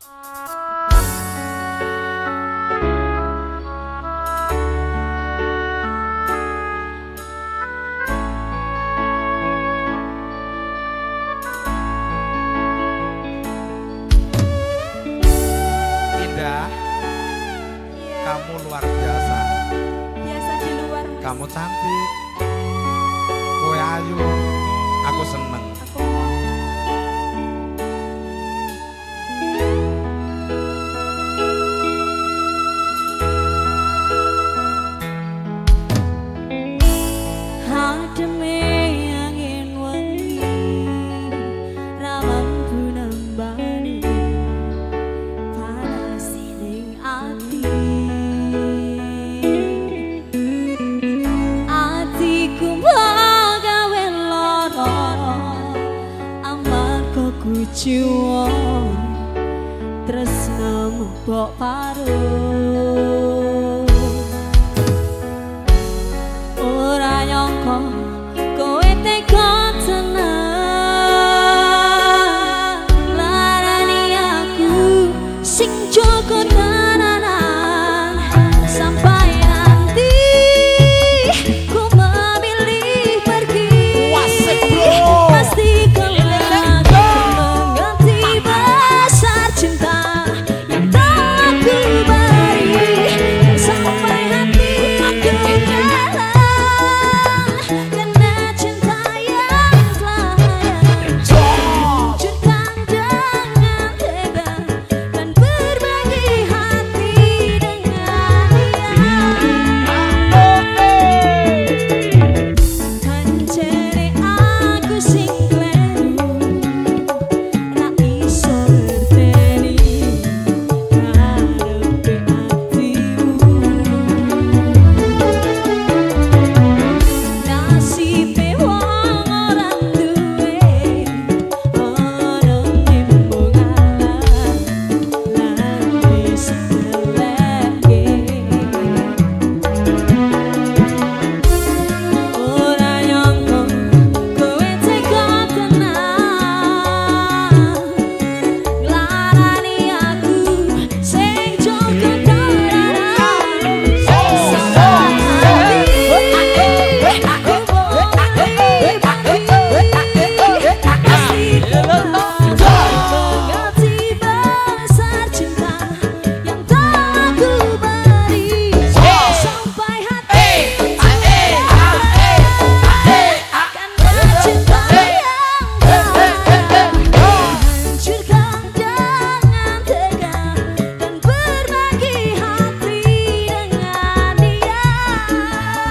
Kamu luar biasa. Biasa di luar. Kamu cantik. Kowe ayu. Aku seneng. Hademe angin wangi ra mampu nambani panas ning ati. Atiku gawe lara amarga kuciwa tresnamu mbok paruh. Ora nyangka kowe tega tenan larani aku sing jaga tenanan sampai nanti ku memilih pergi. Wasik bro, pasti kelak mengganti besar cinta yang tak ku beri sampai hati aku rela.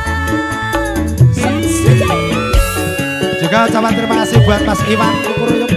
Juga ucapan terima kasih buat Mas Iwan Kukuruyuk.